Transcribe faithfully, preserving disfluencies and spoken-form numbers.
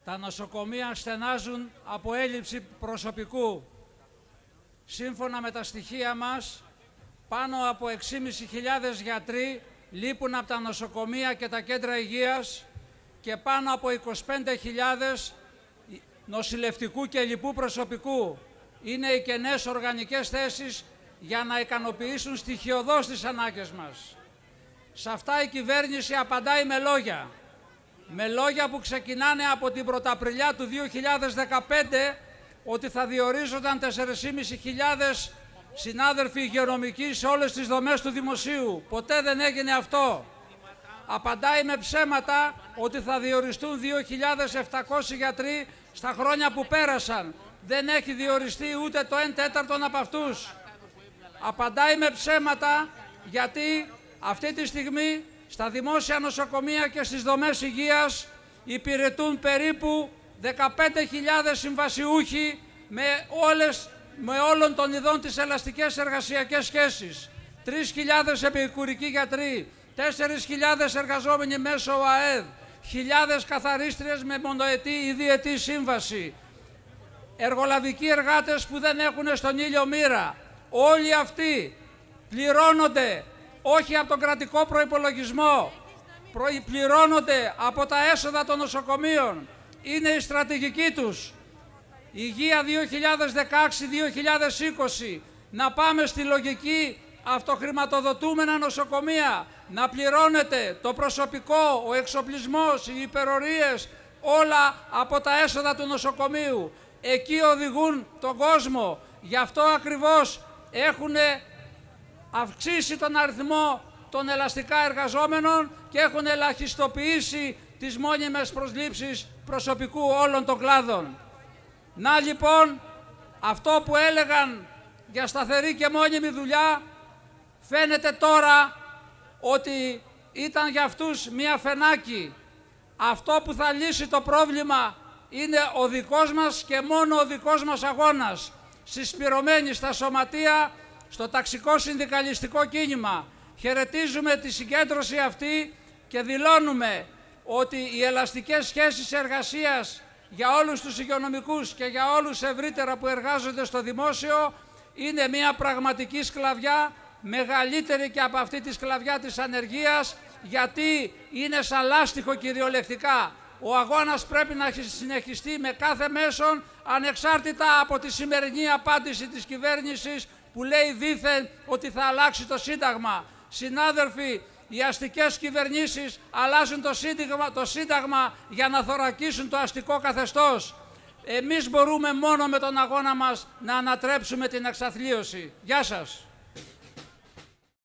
Τα νοσοκομεία στενάζουν από έλλειψη προσωπικού. Σύμφωνα με τα στοιχεία μας, πάνω από έξι χιλιάδες πεντακόσιοι γιατροί λείπουν από τα νοσοκομεία και τα κέντρα υγείας και πάνω από είκοσι πέντε χιλιάδες νοσηλευτικού και λοιπού προσωπικού. Είναι οι κενές οργανικές θέσεις για να ικανοποιήσουν στοιχειωδώς τις ανάγκες μας. Σε αυτά η κυβέρνηση απαντάει με λόγια. Με λόγια που ξεκινάνε από την Πρωταπριλιά του δύο χιλιάδες δεκαπέντε ότι θα διορίζονταν τέσσερις χιλιάδες πεντακόσιοι συνάδελφοι υγειονομικοί σε όλες τις δομές του δημοσίου. Ποτέ δεν έγινε αυτό. Απαντάει με ψέματα ότι θα διοριστούν δύο χιλιάδες επτακόσιοι γιατροί στα χρόνια που πέρασαν. Δεν έχει διοριστεί ούτε το ένα τέταρτο από αυτούς. Απαντάει με ψέματα γιατί αυτή τη στιγμή στα δημόσια νοσοκομεία και στις δομές υγείας υπηρετούν περίπου δεκαπέντε χιλιάδες συμβασιούχοι με, όλες, με όλων των ειδών τις ελαστικές εργασιακές σχέσεις. τρεις χιλιάδες επικουρικοί γιατροί, τέσσερις χιλιάδες εργαζόμενοι μέσω ΟΑΕΔ, χιλιάδες καθαρίστριες με μονοετή ή διετή σύμβαση, εργολαβικοί εργάτες που δεν έχουν στον ήλιο μοίρα. Όλοι αυτοί πληρώνονται όχι από τον κρατικό προϋπολογισμό, πληρώνονται από τα έσοδα των νοσοκομείων. Είναι η στρατηγική τους. Υγεία δύο χιλιάδες δεκαέξι δύο χιλιάδες είκοσι. Να πάμε στη λογική αυτοχρηματοδοτούμενα νοσοκομεία. Να πληρώνεται το προσωπικό, ο εξοπλισμός, οι υπερορίες, όλα από τα έσοδα του νοσοκομείου. Εκεί οδηγούν τον κόσμο. Γι' αυτό ακριβώς έχουν αυξήσει τον αριθμό των ελαστικά εργαζόμενων και έχουν ελαχιστοποιήσει τις μόνιμες προσλήψεις προσωπικού όλων των κλάδων. Να λοιπόν, αυτό που έλεγαν για σταθερή και μόνιμη δουλειά, φαίνεται τώρα ότι ήταν για αυτούς μία φενάκι. Αυτό που θα λύσει το πρόβλημα είναι ο δικός μας και μόνο ο δικός μας αγώνας, συσπηρωμένοι στα σωματεία, στο ταξικό συνδικαλιστικό κίνημα. Χαιρετίζουμε τη συγκέντρωση αυτή και δηλώνουμε ότι οι ελαστικές σχέσεις εργασίας για όλους τους υγειονομικούς και για όλους ευρύτερα που εργάζονται στο δημόσιο είναι μια πραγματική σκλαβιά, μεγαλύτερη και από αυτή τη σκλαβιά της ανεργίας, γιατί είναι σαν λάστιχο κυριολεκτικά. Ο αγώνας πρέπει να συνεχιστεί με κάθε μέσον, ανεξάρτητα από τη σημερινή απάντηση της κυβέρνησης που λέει δήθεν ότι θα αλλάξει το Σύνταγμα. Συνάδελφοι, οι αστικές κυβερνήσεις αλλάζουν το σύνταγμα, το σύνταγμα για να θωρακίσουν το αστικό καθεστώς. Εμείς μπορούμε μόνο με τον αγώνα μας να ανατρέψουμε την εξαθλίωση. Γεια σας.